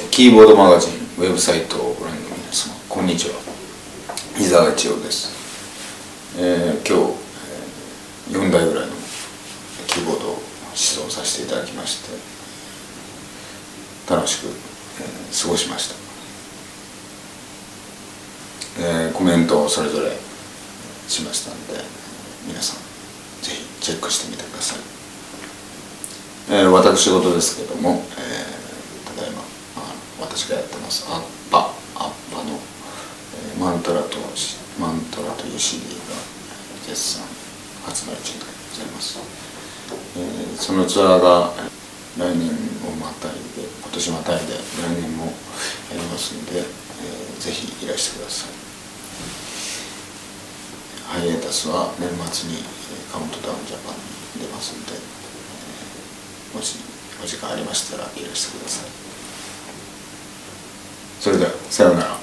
キーボードマガジンウェブサイトをご覧の皆様、こんにちは。伊沢一郎です。今日、4台ぐらいのキーボードを試奏させていただきまして、楽しく、過ごしました。コメントをそれぞれしましたので、皆さんぜひチェックしてみてください。私事ですけども、ただいま私がやってますアッパの、マントラという CD が絶賛発売中でございます。そのツアーが来年をまたいで、今年またいで来年もやりますので、ぜひいらしてください。ハイエータスは年末にカウントダウンジャパンに出ますので、もしお時間ありましたらいらしてください。それではさようなら。